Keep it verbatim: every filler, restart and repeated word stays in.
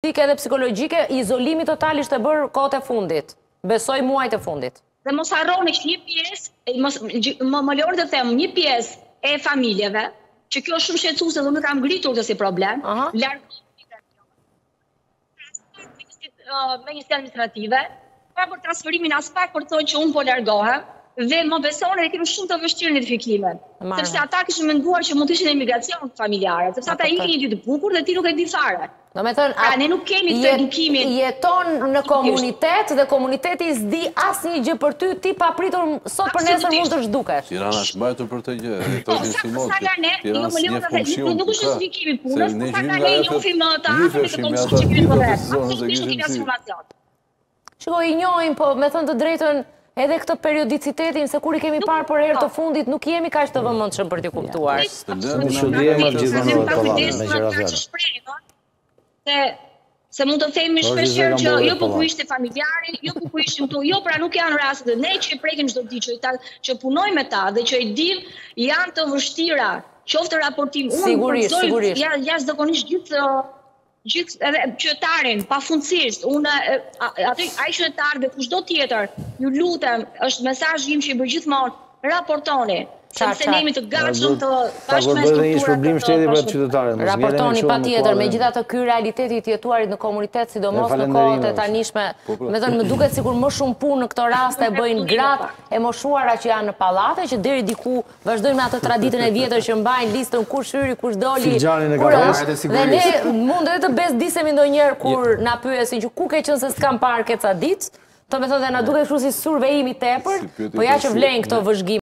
akustike edhe psikologjike, izolimi total ishte bërë kohët e fundit. Besoj muajt e fundit. Dhe mos harroni që një pjesë, më lorë të them, një pjesë e familjeve, që kjo është shumë shqetësuese dhe nuk kam ngritur këtë si problem, largohet me një administrative, pa për transferimin as pak për të thonë që unë po largohem, dhe më besoni dhe kemi shumë të vështirë në edifikimin. Sepse ata kishin menduar që mund të ishin emigracion familjare, sepse ata ikin një dy të bukur dhe ti nuk e di fare. Do me thënë, pra, ne nuk kemi të edukimin. Jeton në komunitet dhe komuniteti s'di asnjë gjë për ty, ti pa pritur sot për nesër mund të zhdukesh. Tirana është mbajtur për të gjë. Po, sa nga ne, jo më leo të dhe, nuk është justifikimi punës, por sa nga ne njohim të afër me këto mësues që kemi bërë. Absolutisht nuk kemi informacion. Shiko, i njohim, po me thënë të drejtën, edhe këtë periodicitetin, se kur i kemi parë për herë të fundit, nuk jemi kaq të vëmendshëm për t'i kuptuar. Se mund të themi shpeshherë që jo po ku ishte familjari, jo po ku ishim këtu, jo pra nuk janë rastet ne që i prekim çdo ditë që që punojmë me ta dhe që i dim janë të vështira, qoftë raportim, unë sigurisht, sigurisht. Ja jashtëzakonisht gjithë gjithë edhe qytetarin, pafundësisht, unë aty ai qytetar dhe kushdo tjetër, ju lutem, është mesazhi im që i bëj gjithmonë, raportoni. Sepse ne jemi të gatshëm të bashkëme strukturat. Raportoni patjetër, megjithatë ky realiteti i jetuarit në komunitet, sidomos në kohët e tanishme, me thënë më duket sikur më shumë punë në këto raste bëjnë gratë e moshuara që janë në pallate, që deri diku vazhdojnë me atë traditën e vjetër që mbajnë listën kush hyri, kush doli. Dhe ne mund edhe të bezdisemi ndonjëherë kur na pyesin që ku ke qenë se s'kam parë këca ditë. To me thonë dhe na duket kështu si survejimi tepër, po ja që vlen këto vëzhgime.